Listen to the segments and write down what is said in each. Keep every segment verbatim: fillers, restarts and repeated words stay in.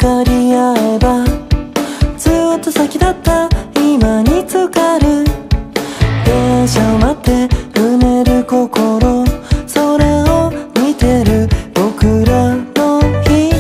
かり合えばずっと先だった今に浸かる。電車を待ってうねる心、空を見てる僕らの瞳。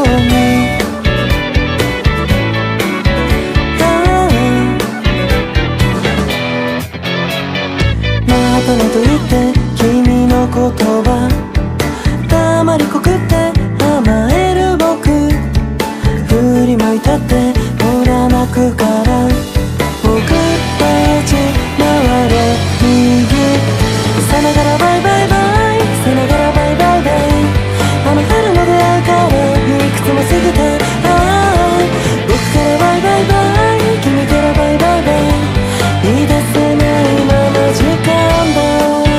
またねと言って君の言葉、黙りこくって甘える僕、振り向いたってほら泣くから僕たち回れ右、さながらバイバイバイ、さながらバイバイバイ、あの春の出会いからいくつも過ぎた。ああ僕からバイバイバイ、君からバイバイバイ、言い出せないまま時間だ。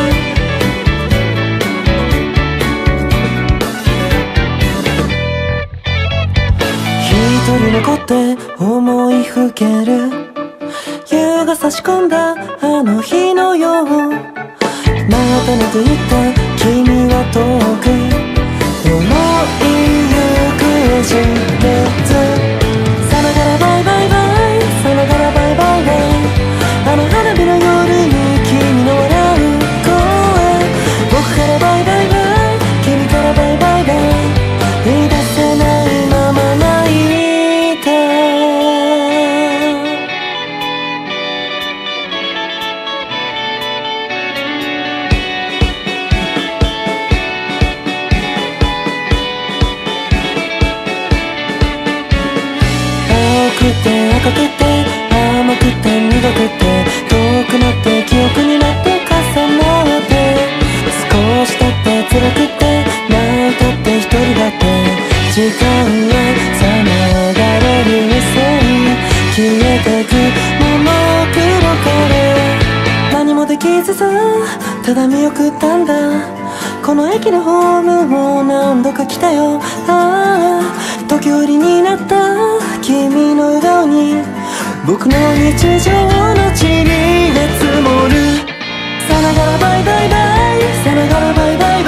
一人残って思いふける夕が差し込んだあの日のよう。またねと言った君は遠く思いゆく地熱、さながらバイバイバイ、さながらバイバイバイ、あの花火の夜に君の笑う声、僕からバイバイバイ、君からバイバイバイ、言い出せないまま泣いた。青くて赤くて甘くて苦くて遠くなって記憶になって重なって、少し経って辛くて泣いたって一人だって、時間はさまがれるせい、消えてくモノクロかで何もできずさ、ただ見送ったんだ。この駅のホームを何度か来たよ。ああ時折になった君の笑顔に僕の日常の塵が積もる。さながらバイバイバイ、さながらバイバイバイ、